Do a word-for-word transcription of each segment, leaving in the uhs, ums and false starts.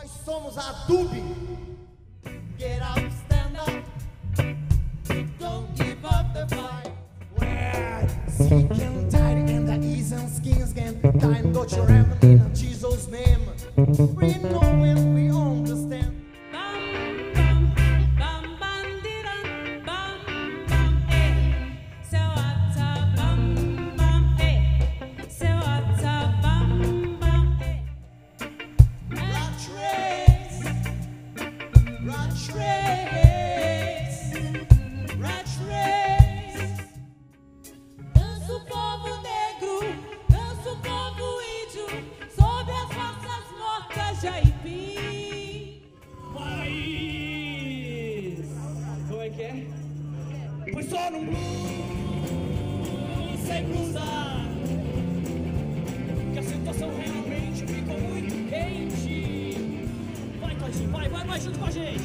Nós somos a Dub. Get up, stand up. Don't give up the fight. Well, sick and tired and the ease and skins can time. Don't you ever in Jesus' name. We know and we understand. Foi só num blues, sem blusar, que a situação realmente ficou muito quente. Vai, Todinho, vai, vai, vai junto com a gente.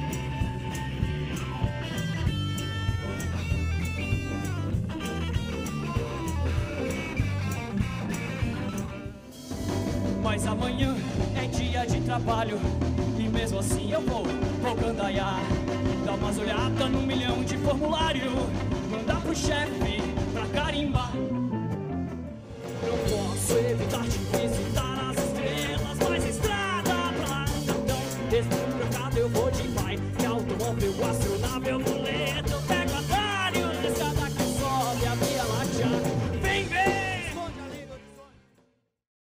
Mas amanhã é dia de trabalho e mesmo assim eu vou, vou gandaiar. Dar umas olhadas num milhão de formulário, mandar pro chefe pra carimbar.